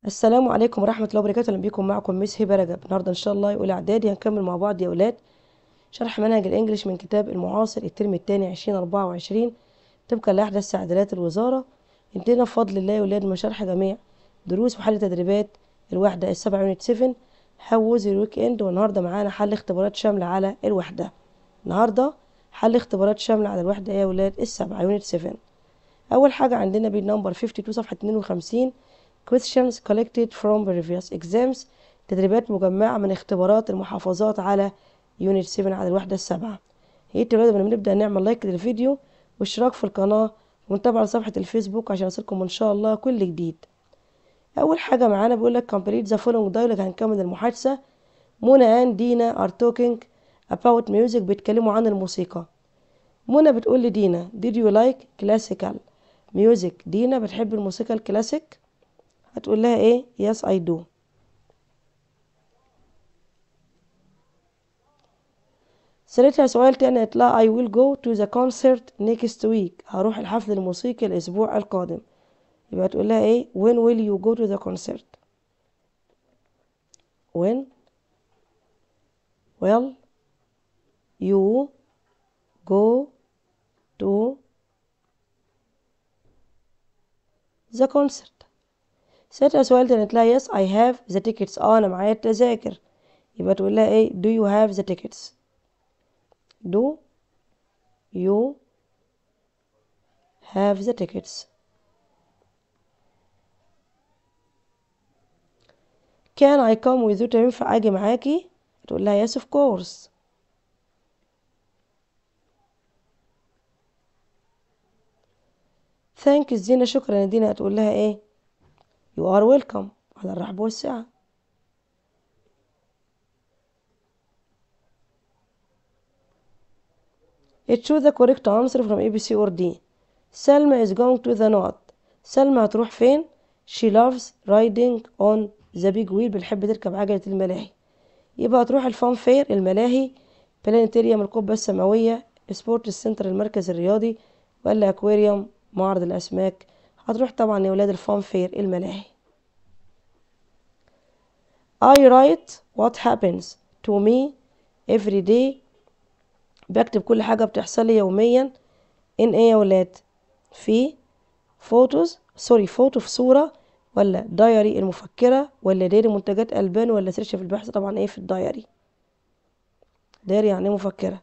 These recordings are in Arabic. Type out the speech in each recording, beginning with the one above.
السلام عليكم ورحمة الله وبركاته. اهلا بيكم، معكم ميس هبة رجب. النهارده ان شاء الله اولى اعدادي هنكمل مع بعض يا اولاد شرح منهج الانجليش من كتاب المعاصر الترم الثاني 2024 طبقا لاحدث تعديلات الوزارة. انتهينا بفضل الله يا اولاد من شرح جميع دروس وحل تدريبات الوحدة السبع يونت 7 هاوز الويك اند. والنهارده معانا حل اختبارات شاملة على الوحدة. النهارده حل اختبارات شاملة على الوحدة يا اولاد السبع يونت 7. اول حاجة عندنا بالنمبر 52 صفحة 52 questions collected from previous exams، تدريبات مجمعة من اختبارات المحافظات على يونت 7 على الوحدة السابعة. يا ولاد قبل ما نبدأ نعمل لايك للفيديو واشتراك في القناة ونتابع على صفحة الفيسبوك عشان يصلكم ان شاء الله كل جديد. اول حاجة معانا بيقول لك complete the following dialogue، هنكمل المحادثة. منى and دينا are talking about music، بيتكلموا عن الموسيقى. منى بتقول لدينا did you like classical music؟ دينا بتحب الموسيقى الكلاسيك، هتقول لها ايه؟ yes I do. سألتها سؤال تاني، قالت لها I will go to the concert next week، هروح الحفل الموسيقي الأسبوع القادم. يبقى تقول لها ايه؟ when will you go to the concert؟ when will you go to the concert؟ سألتها سؤال تاني، قالت لها yes I have the tickets، أنا معايا التذاكر. يبقى تقول لها ايه؟ do you have the tickets؟ do you have the tickets؟ can I come with you؟ ينفع أجي معاكي؟ تقول لها yes of course. thanks دينا، شكرا يا دينا، هتقول لها ايه؟ you are welcome، على الرحب والسعة. choose the correct answer from A, B, C or D. سلمى is going to the north، سلمى هتروح فين؟ she loves riding on the big wheel، بتحب تركب عجلة الملاهي. يبقى هتروح الفان فير الملاهي، بلانيتيريوم القبة السماوية، سبورت السنتر المركز الرياضي، ولا اكواريوم معرض الأسماك؟ هتروح طبعا يا ولاد الفان فير الملاهي. I write what happens to me every day، بكتب كل حاجة بتحصل لي يوميا. in ايه يا ولاد؟ في فوتوز، فوتو في صورة، ولا دايري المفكرة، ولا ديري منتجات ألبان، ولا سيرش في البحث؟ طبعا ايه في الدايري. دايري يعني مفكرة.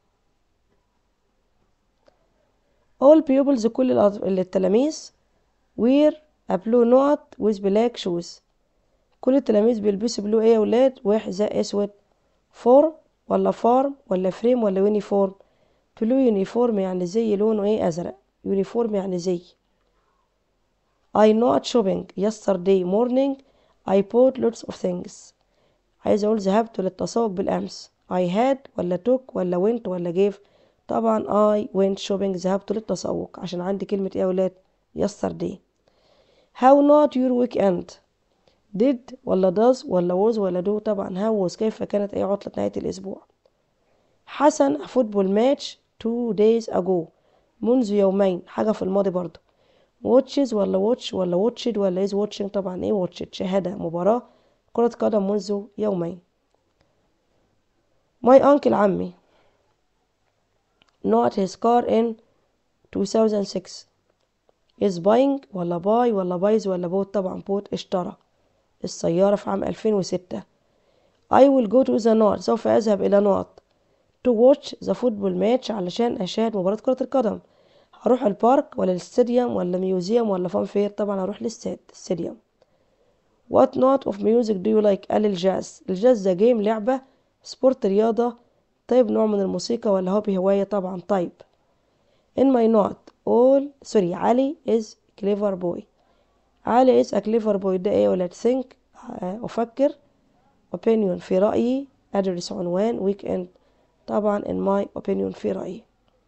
all pupils كل التلاميذ wear a blue note with black shoes، كل التلاميذ بيلبسوا بلو ايه يا ولاد؟ وحذاء اسود. فورم ولا فارم ولا فريم ولا يونيفورم؟ بلو يونيفورم يعني زي لونه ايه؟ ازرق. يونيفورم يعني زي. I not shopping yesterday morning، I bought lots of things، عايز اقول ذهبت للتسوق بالامس. I had ولا took ولا went ولا gave؟ طبعا I went shopping، ذهبت للتسوق، عشان عندي كلمة ايه يا ولاد؟ yesterday. how not your weekend؟ did ولا does ولا was ولا do؟ طبعا how was، كيف كانت ايه عطلة نهاية الاسبوع. حسن a football match 2 days ago، منذ يومين، حاجة في الماضي برضه. watches ولا watch ولا watched ولا is watching؟ طبعا ايه watched، شاهد مباراة كرة قدم منذ يومين. my uncle عمي not his car in 2006، is buying ولا buy ولا buys ولا bought؟ طبعا bought، اشترى السيارة في عام 2006. I will go to the north، سوف أذهب إلى north to watch the football match، علشان أشاهد مباراة كرة القدم. هروح البارك ولا الاستاديوم ولا ميوزيوم ولا فان فير؟ طبعا هروح الاستاديوم. what not of music do you like؟ قال الجاز. الجاز ده جيم لعبة، سبورت رياضة، طيب نوع من الموسيقى، ولا هوبي هواية؟ طبعا طيب. in my not علي is clever boy، علي is a clever boy ده ايه ولا think؟ أفكر. opinion في رأيي، address عنوان، weekend طبعا in my opinion في رأيي.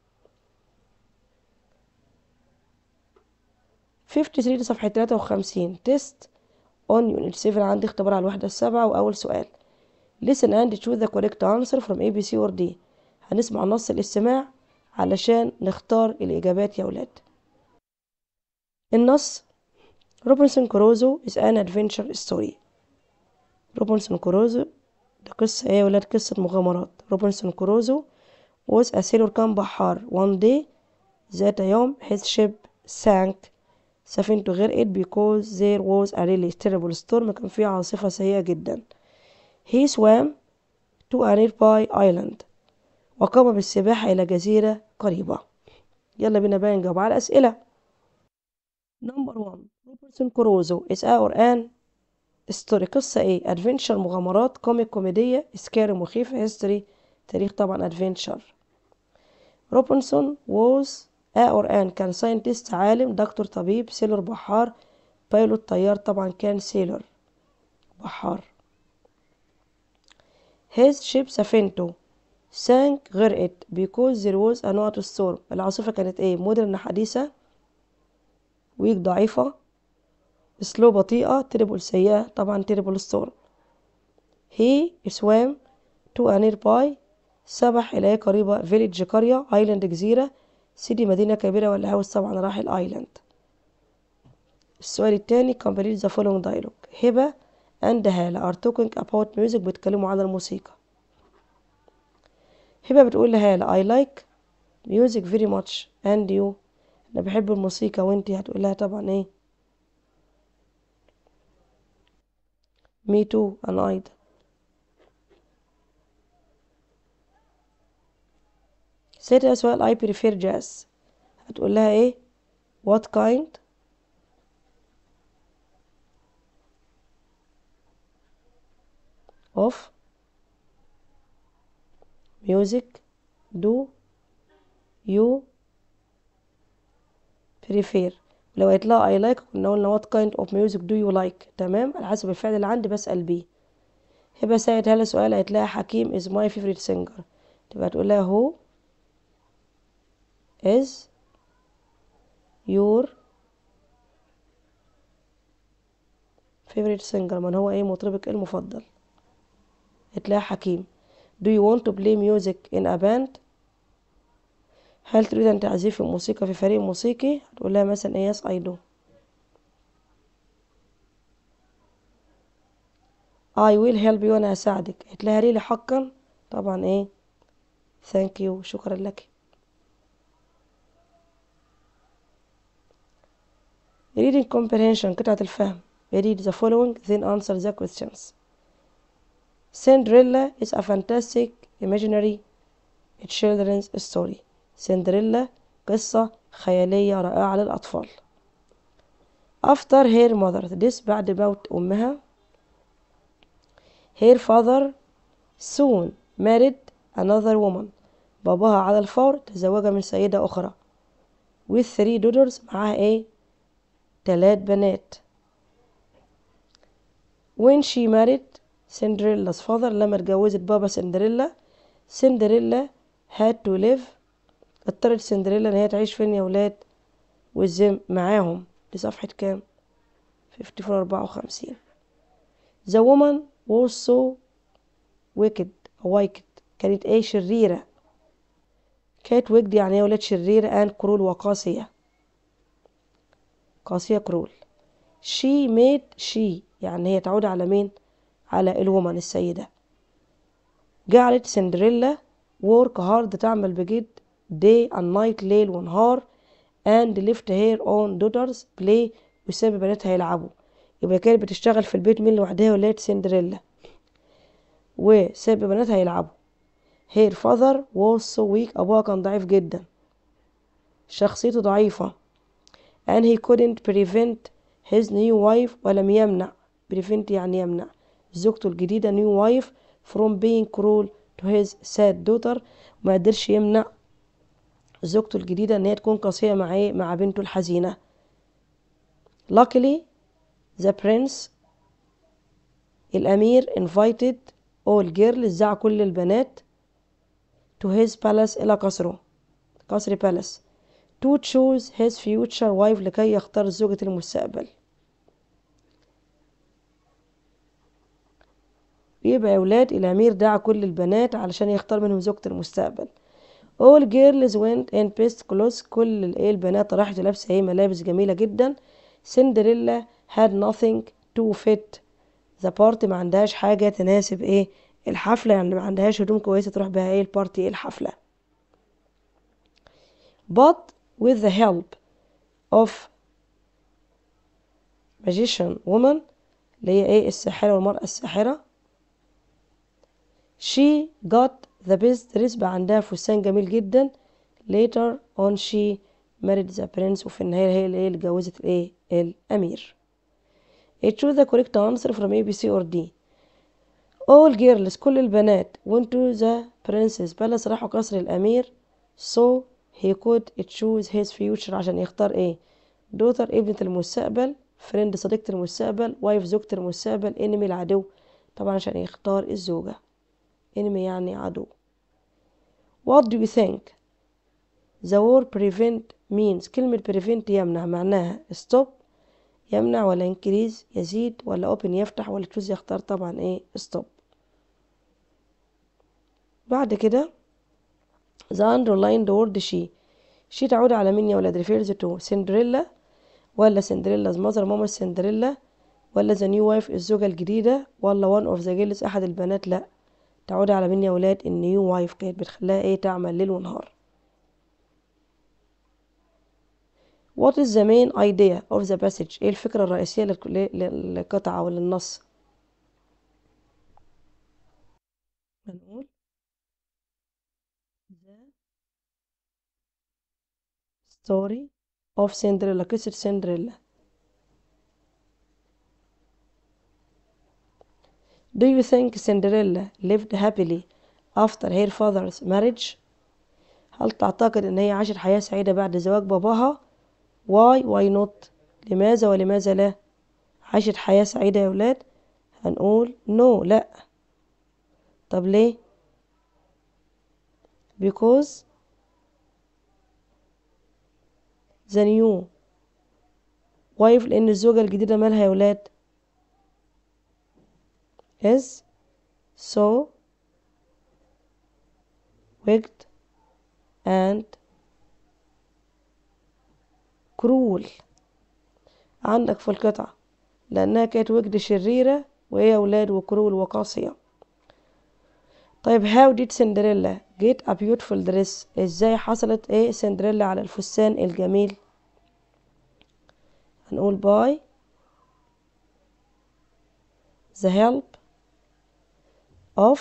53 صفحة 53 test on unit 7، عندي اختبار على الوحدة السابعة. وأول سؤال listen and choose the correct answer from A, B, C or D، هنسمع نص الاستماع علشان نختار الإجابات يا ولاد. النص روبنسون كروزو is an adventure story. روبنسون كروزو ده قصة ايه يا ولاد؟ قصة مغامرات. روبنسون كروزو was a sailor كان بحار. one day ذات يوم his ship sank. سفينته غرقت because there was a really terrible storm. كان فيها عاصفة سيئة جدا. he swam to a nearby island. وقام بالسباحة إلى جزيرة قريبة. يلا بينا بقى نجاوب على الأسئلة. نمبر 1 روبنسون كروزو is our an story. قصة ايه؟ adventure مغامرات، كوميك كوميدية، سكاري مخيفة، history تاريخ طبعا adventure. روبنسون was or an كان scientist عالم، دكتور طبيب، سيلور بحار، بايلوت طيار طبعا كان سيلور بحار. his ship سفينته sank غرقت because there was a not storm. العاصفة كانت ايه؟ مودرن حديثة، ويك ضعيفة، سلو بطيئة، تربل سيئة طبعا تربل storm. he swam to a nearby سبح إلى قريبة village قرية، island جزيرة، سيدي مدينة كبيرة، ولا هاوس طبعا راح الايلاند. السؤال التاني complete the following dialogue. هبة and هالة are talking about music بيتكلموا عن الموسيقى. هبة بتقول لهالة I like music very much and you. أنا بحب الموسيقى وانتي هتقول لها طبعا ايه؟ me too أنا أيضا. سألتها سؤال I prefer jazz. هتقول لها ايه؟ what kind of music do you prefer. لو قلت لها I like كنا قلنا what kind of music do you like. تمام، على حسب الفعل اللي عندي بسأل بيه. هبة سألتها لها سؤال، قالت لها حكيم is my favorite singer. تبقى تقول لها who is your favorite singer. من هو ايه مطربك المفضل؟ قالت لها حكيم. do you want to play music in a band. هل تريد أن تعزف الموسيقى في فريق موسيقي؟ هتقول لها مثلا ايه yes I do. I will help you أنا هساعدك. قالت لها really حقا طبعا ايه thank you شكرا لك. reading comprehension قطعة الفهم. read the following then answer the questions. Cinderella is a fantastic imaginary children's story. سندريلا قصة خيالية رائعة للأطفال. After her mother this بعد موت أمها. Her father soon married another woman. باباها على الفور تزوج من سيدة أخرى. with 3 daughters معاها ايه 3 بنات. when she married Cinderella's father لما اتجوزت بابا سندريلا Cinderella had to live اضطرت سندريلا ان هي تعيش فين يا ولاد؟ والزم معاهم. دي صفحة كام؟ 54. The woman was so wicked كانت ايه شريرة. كانت wicked يعني ايه يا ولاد؟ شريرة and cruel وقاسية. قاسية cruel. she يعني هي تعود على مين؟ على الومن السيدة. جعلت سندريلا work hard تعمل بجد day and night ليل ونهار and left her own daughters play وساب بناتها يلعبوا. يبقى كانت بتشتغل في البيت مين لوحدها؟ ولاد سندريلا وساب بناتها يلعبوا. her father was so weak أبوها كان ضعيف جدا شخصيته ضعيفة and he couldn't prevent his new wife ولم يمنع prevent يعني يمنع زوجته الجديدة new wife from being cruel to his sad daughter. ما قدرش يمنع زوجته الجديدة ان هي تكون قاسية مع بنته الحزينة. luckily the prince الأمير invited all girls دعا كل البنات to his palace إلى قصره قصر palace to choose his future wife لكي يختار زوجة المستقبل. يبقى يا ولاد الأمير دعا كل البنات علشان يختار منهم زوجة المستقبل. all girls went in best clothes كل البنات راحت لابسة ملابس جميلة جدا. سندريلا had nothing to fit the party. ما عندهاش حاجة تناسب ايه الحفلة، يعني ما عندهاش هدوم كويسة تروح بها ايه البارتي ايه الحفلة. but with the help of magician woman اللي هي ايه الساحرة والمرأة الساحرة she got the best dress. بقى عندها فستان جميل جدا. later on she married the prince. وفي النهاية هي اللي اتجوزت الايه الأمير. choose the correct answer from A, B, C or D. all girls كل البنات went to the princess palace راحوا قصر الأمير so he could choose his future عشان يختار ايه daughter ابنة المستقبل friend صديقة المستقبل wife زوجة المستقبل enemy العدو. طبعا عشان يختار الزوجة. enemy يعني عدو. what do you think the word prevent means. كلمة prevent يمنع معناها stop يمنع ولا increase يزيد ولا open يفتح ولا choose يختار. طبعا ايه stop. بعد كده the underlined word she تعود على مين يا ولاد refers to سندريلا ولا سندريلا's mother ماما سندريلا ولا the new wife الزوجة الجديدة ولا one of the girls أحد البنات. لا تعود على مين يا ولاد النيو وايف كانت بتخليها ايه تعمل ليل ونهار. what is the main idea of the passage. ايه الفكرة الرئيسية للقطعة أو للنص. هنقول the story of Cinderella قصة سندريلا. do you think Cinderella lived happily after her father's marriage. هل تعتقد ان هي عاشت حياة سعيدة بعد زواج باباها. why not لماذا ولماذا لا. عاشت حياة سعيدة يا ولاد. هنقول no لا. طب ليه because the new wife لأن الزوجة الجديدة مالها يا ولاد is so wicked and cruel. عندك في القطعة لأنها كانت وجد شريرة وهي يا ولاد وكرول وقاسية. طيب how did Cinderella get a beautiful dress. ازاي حصلت ايه سندريلا على الفستان الجميل. هنقول by the help of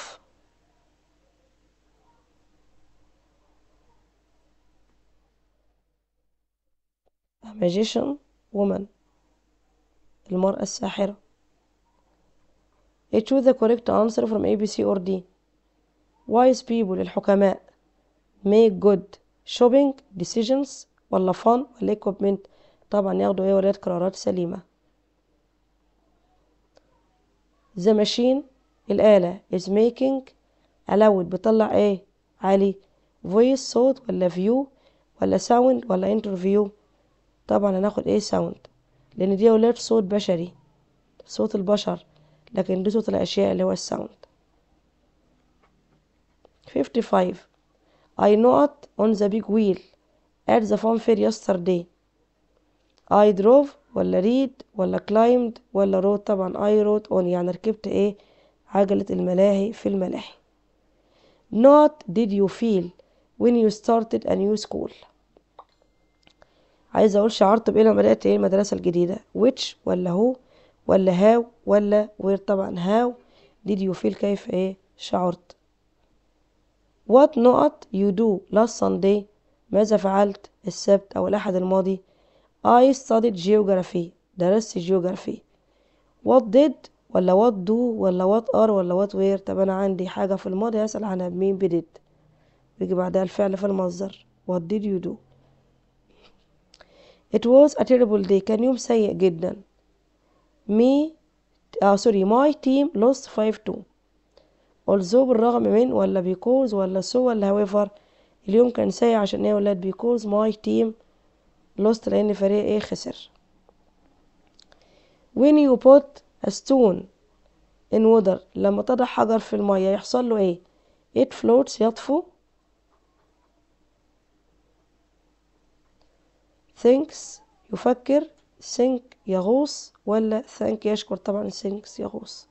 a magician woman المرأة الساحرة. choose the correct answer from A, B, C or D. wise people الحكماء make good shopping decisions ولا fun ولا equipment. طبعا ياخدوا ايه ولاد قرارات سليمة. the machine الآلة is making a loud بتطلع ايه عالي voice صوت ولا view ولا sound ولا interview. طبعا هناخد ايه sound لان دي يا ولاد صوت بشري صوت البشر لكن دي صوت الأشياء اللي هو الساوند. 55 I not on the big wheel at the fun fair yesterday. I drove ولا read ولا climbed ولا rode. طبعا I rode on يعني ركبت ايه عجلة الملاهي في الملاهي. Not did you feel when you started a new school. عايزة اقول شعرت بايه لما بدأت ايه المدرسة الجديدة. which ولا who ولا how ولا where. طبعا how did you feel كيف ايه شعرت. what not you do last Sunday ماذا فعلت السبت أو الأحد الماضي. I studied geography درست geography. what did ولا what do ولا what are ولا what were. طب أنا عندي حاجة في الماضي هسأل عنها بمين بدid بيجي بعدها الفعل في المصدر. what did you do. it was a terrible day كان يوم سيء جدا. my team lost 5-2. although بالرغم من ولا because ولا so ولا however. اليوم كان سيء عشان ايه يا ولاد because my team lost لأن فريق ايه خسر. when you put a stone in water لما تضع حجر في المية يحصل له ايه it floats يطفو. thinks يفكر sink يغوص ولا thank يشكر؟ طبعا sinks يغوص.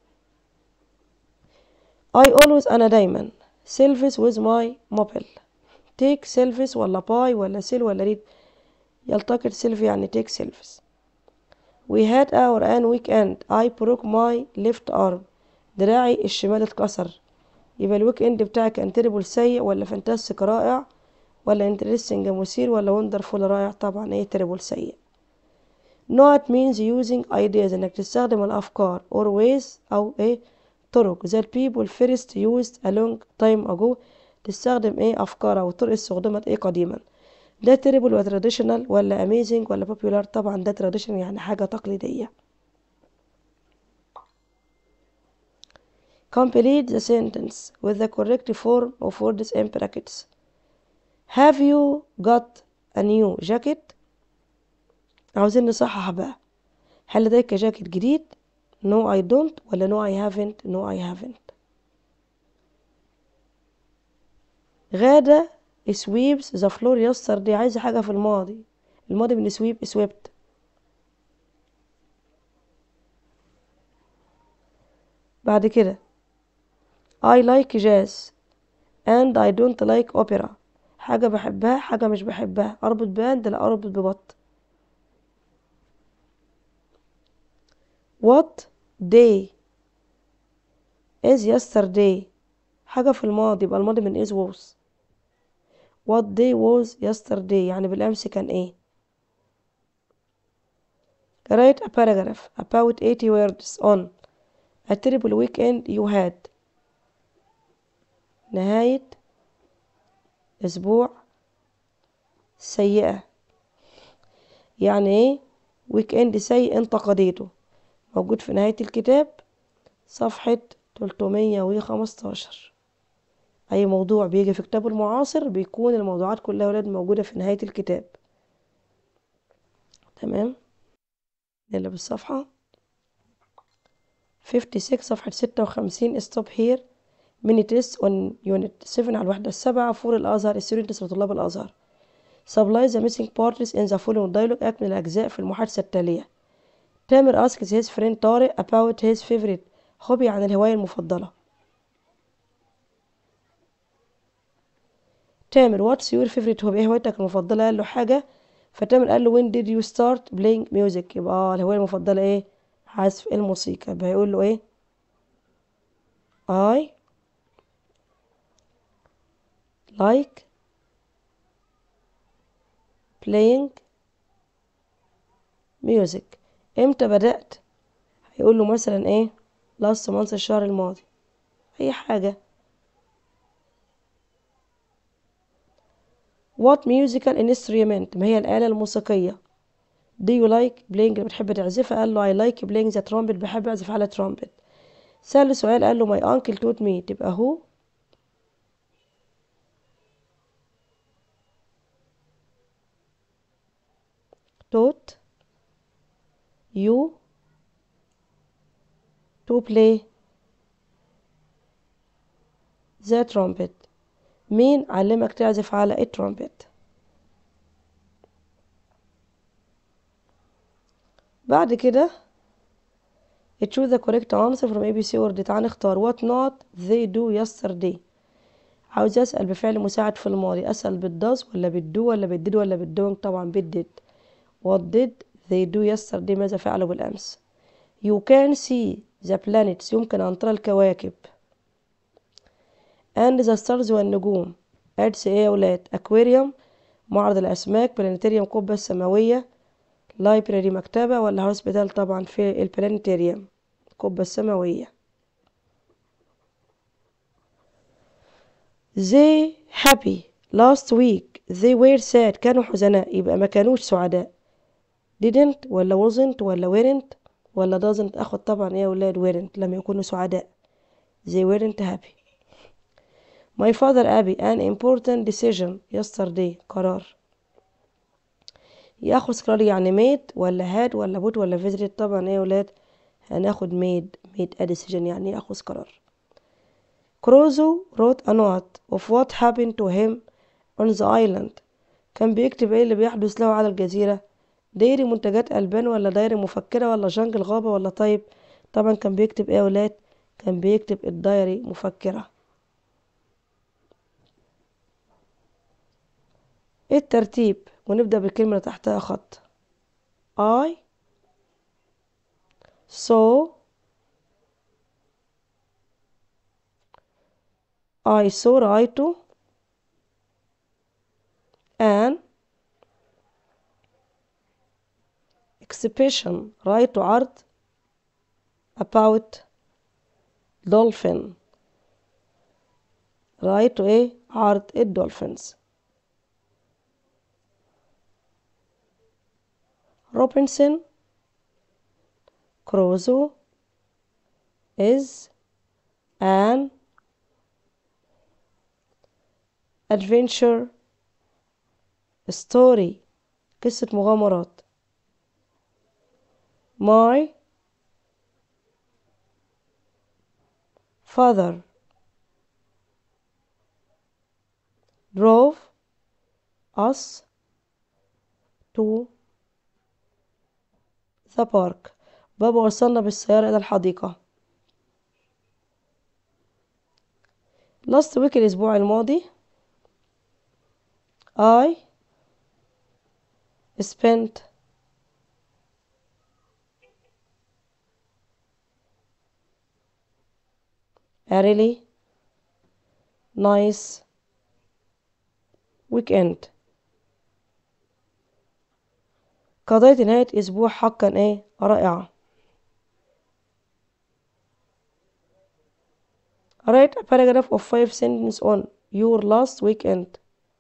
I always أنا دايما selfies with my mobile. take selfies ولا buy ولا sell ولا read؟ يلتقط selfie يعني take selfies. we had our an weekend. I broke my left arm. دراعي الشمال اتكسر. يبقى الويك اند بتاعك كان terrible سيء ولا fantastic رائع ولا interesting مثير ولا wonderful رائع؟ طبعا ايه terrible سيء. not means using ideas انك تستخدم الافكار or ways او ايه طرق that people first used a long time ago. تستخدم ايه افكار او طرق استخدمت ايه قديما. ده terrible ولا traditional ولا amazing ولا popular؟ طبعا ده traditional يعني حاجة تقليدية. complete the sentence with the correct form of words in brackets. have you got a new jacket؟ عاوزين نصحح بقى. هل لديك جاكيت جديد؟ no I don't ولا no I haven't؟ no I haven't. غادة sweeps the floor yesterday. عايزة حاجة في الماضي. الماضي من sweep swept. بعد كده I like jazz and I don't like opera. حاجة بحبها حاجة مش بحبها. أربط باند لا أربط ببط. what day is yesterday؟ حاجة في الماضي يبقى الماضي من is was. what day was yesterday يعني بالأمس كان ايه. write a paragraph about 80 words on a terrible weekend you had. نهاية أسبوع سيئة. يعني ايه ويك اند سيء انت قضيته؟ موجود في نهاية الكتاب صفحة 315. أي موضوع بيجي في كتاب المعاصر بيكون الموضوعات كلها ولاد موجودة في نهاية الكتاب. تمام. نقلب الصفحة 56 صفحة 56. stop here mini test on unit 7 على الوحدة السابعة فور الأزهر students لطلاب الأزهر. supply the missing parts in the following dialogue. أكمل الأجزاء في المحادثة التالية. تامر asks his friend طارق about his favorite hobby عن الهواية المفضلة. تامر what's your favorite hobby؟ ايه هوايتك المفضلة؟ قال له حاجة. فتامر قال له when did you start playing music؟ يبقى الهواية المفضلة ايه؟ عزف الموسيقى. يبقى هيقول له ايه I like playing music. امتى بدأت؟ هيقول له مثلا ايه last month الشهر الماضي. اي حاجة. what musical instrument ما هي الآلة الموسيقية؟ do you like playing بتحب تعزفها؟ قال له I like playing the trumpet بحب أعزف على trumpet. سأله سؤال قال له my uncle taught me. تبقى who taught you to play the trumpet؟ مين علمك تعزف على الترومبت؟ بعد كده choose the correct answer from ABC word. تعال نختار what not they do yesterday. عاوز أسأل بفعل مساعد في الماضي. أسأل بالdoes ولا بالدو ولا بالديد ولا بالdoing؟ طبعا بالديد. what did they do yesterday؟ ماذا فعلوا بالأمس. you can see the planets يمكن أن ترى الكواكب and the stars والنجوم at ايه يا ولاد aquarium معرض الأسماك planetarium قبة السماوية library مكتبة ولا hospital؟ طبعا في البلانيتاريوم القبة السماوية. they happy last week they were sad كانوا حزناء يبقى ما كانوش سعداء. didn't ولا wasn't ولا weren't ولا doesn't؟ أخد طبعا ايه يا ولاد weren't لم يكونوا سعداء. they weren't happy. my father أبي an important decision yesterday قرار. ياخد قرار يعني made ولا had ولا put ولا visited؟ طبعا ايه يا ولاد هناخد made a decision يعني ياخد قرار. كروزو wrote a note of what happened to him on the island. كان بيكتب ايه اللي بيحدث له على الجزيرة. ديري منتجات ألبان ولا دايري مفكرة ولا جنجل غابة ولا طيب؟ طبعا كان بيكتب ايه يا ولاد؟ كان بيكتب الدايري مفكرة. ايه الترتيب؟ ونبدأ بالكلمة اللي تحتها خط. I saw رأيت an exhibition رأيت عرض about dolphin رأيت ايه؟ عرض الدولفينز. روبنسون كروزو is an adventure story قصة مغامرات. My father drove us to the park بابا وصلنا بالسيارة إلى الحديقة. last week الأسبوع الماضي I spent a really nice weekend قضيت نهاية أسبوع حقا ايه؟ رائعة. write a paragraph of 5 sentences on your last weekend.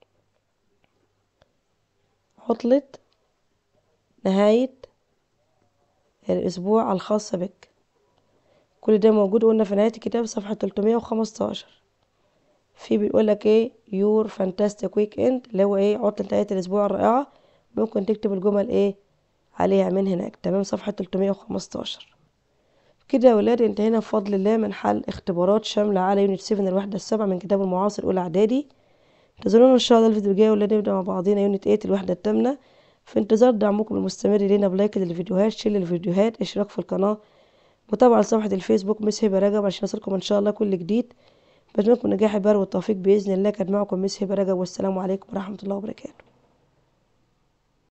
عطلة نهاية الأسبوع الخاصة بك. كل ده موجود قلنا في نهاية الكتاب صفحة 315. في بيقولك ايه؟ your fantastic weekend اللي هو ايه؟ عطلة نهاية الأسبوع الرائعة. ممكن تكتب الجمل ايه عليها من هناك. تمام. صفحة 315. كده يا ولاد انتهينا بفضل الله من حل اختبارات شاملة على يونت 7 الوحدة السابعة من كتاب المعاصر أولى إعدادي. انتظرونا إن شاء الله الفيديو الجاي ولاد نبدأ مع بعضينا يونت 8 الوحدة الثامنة. في انتظار دعمكم المستمر لينا بلايك للفيديوهات، شير للفيديوهات، اشتراك في القناة، متابعة لصفحة الفيسبوك مس هبة رجب عشان يصلكم إن شاء الله كل جديد. بتمنى لكم النجاح البار والتوفيق بإذن الله. كانت معكم مس هبة رجب والسلام عليكم ورحمة الله وبركاته.